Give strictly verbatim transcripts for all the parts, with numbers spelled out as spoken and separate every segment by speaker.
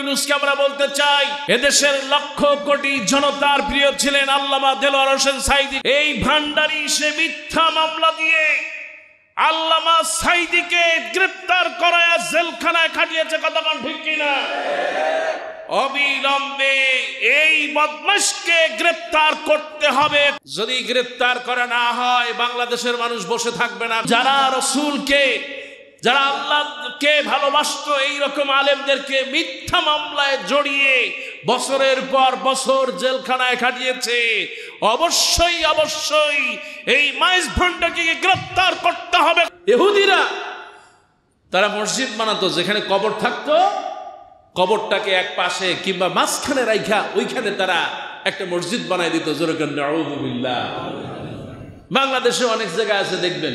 Speaker 1: ইউনূসকে আমরা বলতে চাই, এদেশের লক্ষ কোটি জনতার প্রিয় ছিলেন আল্লামা দেলোয়ার হোসেন সাঈদী। এই ভান্ডারী সে মিথ্যা মামলা দিয়ে আল্লামা সাঈদীকে গ্রেফতার করায় জেলখানায় খাটিয়েছে। কতক্ষণ ঠিক কিনা? অবিলম্বে এই বদমাশকে গ্রেফতার করতে হবে। যদি গ্রেফতার করা না হয় বাংলাদেশের মানুষ বসে থাকবে না। যারা রাসূলকে, যারা আল্লাহকে ভালোবাসতো, এইরকম আলেমদেরকে মিথ্যা মামলায় জড়িয়ে বছরের পর বছর জেলখানায় খাটিয়েছে, অবশ্যই অবশ্যই এই মাইজ ভণ্ডকে গ্রেফতার করতে হবে। ইহুদিরা তারা মসজিদ বানাতো, যেখানে কবর থাকতো কবরটাকে এক পাশে কিংবা মাঝখানে রাইখা ওইখানে তারা একটা মসজিদ বানাই দিত। জোরে করে নাউযু বিল্লাহ। বাংলাদেশে অনেক জায়গায় আছে দেখবেন,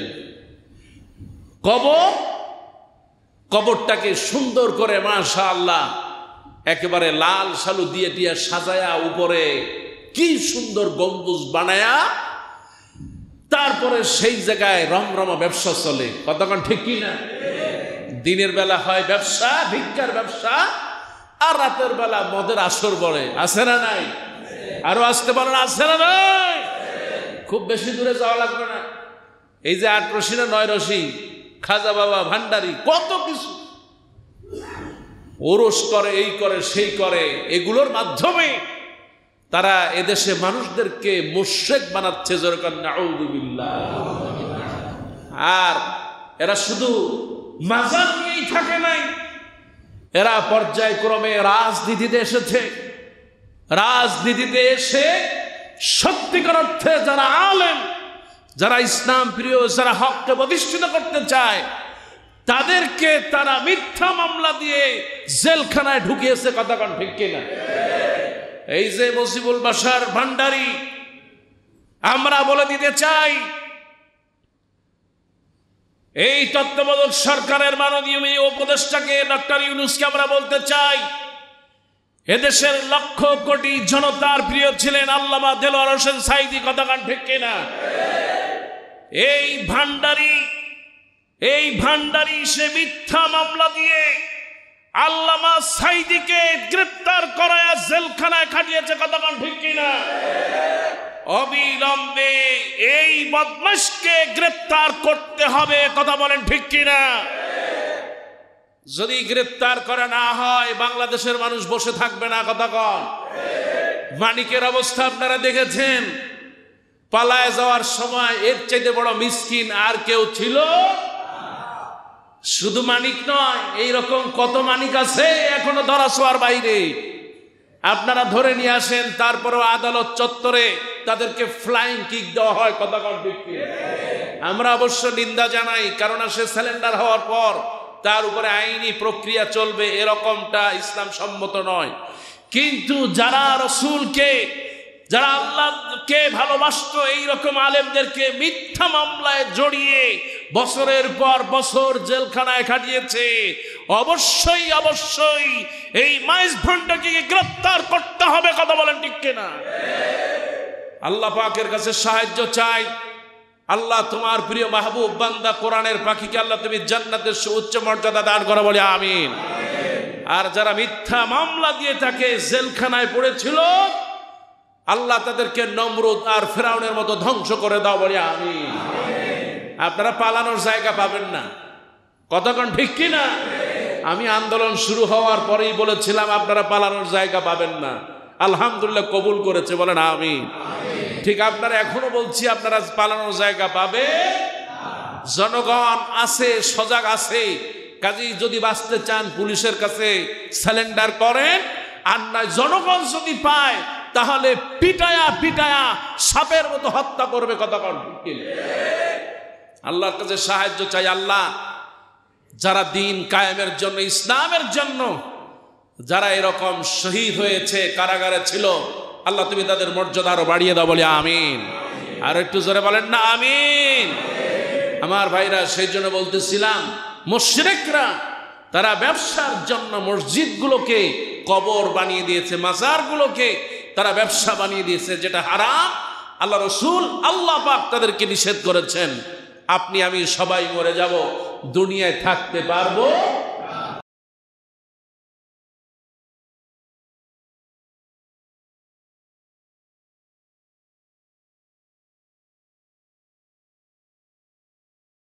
Speaker 1: কবর কবরটাকে সুন্দর করে মাশাআল্লাহ একেবারে লাল শালু দিয়ে টিয়া সাজায়া উপরে কি সুন্দর গম্বুজ বানায়া তারপরে সেই জায়গায় রমরমা ব্যবসা চলে। কতক্ষণ ঠিক কি না? দিনের বেলা হয় ব্যবসা, ভিক্ষার ব্যবসা, আর রাতের বেলা মদের আসর বলে। আছে না নাই? আরো আসতে পারেন, আছে না নাই? খুব বেশি দূরে যাওয়া লাগবে না। এই যে আট রশি না নয় রশি, খাজা বাবা ভান্ডারী, কত কিছু ওরস করে, এই করে সেই করে, এগুলোর মাধ্যমে তারা এদেশে মানুষদেরকে মুশরিক বানাচ্ছে। যেরকম নাউযু বিল্লাহ। আর এরা শুধু মাজার নিয়েই থাকে নাই, এরা পর্যায়ক্রমে রাজনীতিতে এসেছে। রাজনীতিতে এসে সত্যিকার অর্থে যারা আলেম, যারা ইসলাম প্রিয়, যারা হককে প্রতিষ্ঠিত করতে চায়, তাদেরকে তারা মিথ্যা মামলা দিয়ে জেলখানায় ঢুকিয়েছে। কতক্ষণ ঠিক কিনা? এই যে মুজিবুল বাশার ভান্ডারী, আমরা বলে দিতে চাই, এই তত্ত্বাবধায়ক সরকারের মাননীয় উপদেষ্টাকে ডক্টর ইউনূসকে আমরা বলতে চাই, এদেশের লক্ষ কোটি জনতার প্রিয় ছিলেন আল্লামা দেলোয়ার হোসেন সাঈদী। কতক্ষণ ঠিক কিনা? এই ভান্ডারী এই ভান্ডারী সে মিথ্যা মামলা দিয়ে আল্লামা সাঈদীকে গ্রেফতার করায় জেলখানায় খাটিয়েছে। কতক্ষণ ঠিক কিনা? অবিলম্বে এই বদমাশকে গ্রেফতার করতে হবে। কথা বলেন ঠিক কিনা? যদি গ্রেফতার করা না হয় বাংলাদেশের মানুষ বসে থাকবে না। কথা কন। মানিকের অবস্থা আপনারা দেখেছেন, পালায় যাওয়ার সময় এর চাইতে বড় মিসকিন আর কেউ ছিল? শুধু মানিক নয়, এইরকম কত মানিক আছে এখনো ধরা ছোঁয়ার বাইরে। আপনারা ধরে নিয়ে আসেন, তারপরেও আদালত চত্বরে তাদেরকে ফ্লাইং কিক দেওয়া হয়। কথা কন ঠিক কি? আমরা অবশ্য নিন্দা জানাই, কারণ সে সিলিন্ডার হওয়ার পর তার উপরে আইনি প্রক্রিয়া চলবে, এরকমটা ইসলাম সম্মত নয়। কিন্তু যারা রাসূলকে, যারা আল্লাহকে ভালোবাসতো, এইরকম আলেমদেরকে মিথ্যা মামলায় জড়িয়ে বছরের পর বছর জেলখানায় খাটিয়েছে, অবশ্যই অবশ্যই এই মাইজ ভণ্ডকে গ্রেফতার করতে হবে। কথা বলেন ঠিক কিনা? আল্লাহ পাকের কাছে সাহায্য চাই। আল্লাহ তোমার প্রিয় মাহবুব বান্দা কোরআনের পাখিকে আল্লাহ তুমি জান্নাতের সুউচ্চ মর্যাদা দান করো, বলে আমিন। আর যারা মিথ্যা মামলা দিয়ে তাকে জেলখানায় পড়েছিল, আল্লাহ তাদেরকে নমরুদ আর ফেরাউনের মতো ধ্বংস করে দাও, বলে আমিন। আপনারা পালানোর জায়গা পাবেন না। কতক্ষণ ঠিক কিনা? আমি আন্দোলন শুরু হওয়ার পরেই বলেছিলাম আপনারা পালানোর জায়গা পাবেন না। আলহামদুলিল্লাহ কবুল করেছে, বলেন আমিন। ঠিক আপনারা এখনো বলছি আপনারা পালানোর জায়গা পাবে। জনগণ আছে, সজাগ আছে। কাজেই যদি বাঁচতে চান পুলিশের কাছে সারেন্ডার করেন, আর নয় জনগণ যদি পায় তাহলে পিটায়া পিটায়া সাপের মতো হত্যা করবে। কথা কন ঠিক কিনা? আল্লাহর কাছে সাহায্য চাই। আল্লাহ যারা দিন কায়েমের জন্য, ইসলামের জন্য যারা এরকম শহীদ হয়েছে, কারাগারে ছিল, আল্লাহ তুমি তাদের মর্যাদা আরো বাড়িয়ে দাও, বলে আমিন। আর একটু জোরে বলেন না আমিন। আমার ভাইরা, সেই জন্য বলতেছিলাম, মুশরিকরা তারা ব্যবসার জন্য মসজিদগুলোকে কবর বানিয়ে দিয়েছে, মাজারগুলোকে তারা ব্যবসা বানিয়ে দিয়েছে, যেটা হারাম। আল্লাহ রসুল, আল্লাহ পাক তাদেরকে নিষেধ করেছেন। আপনি আমি সবাই মরে যাব, দুনিয়ায় থাকতে পারবো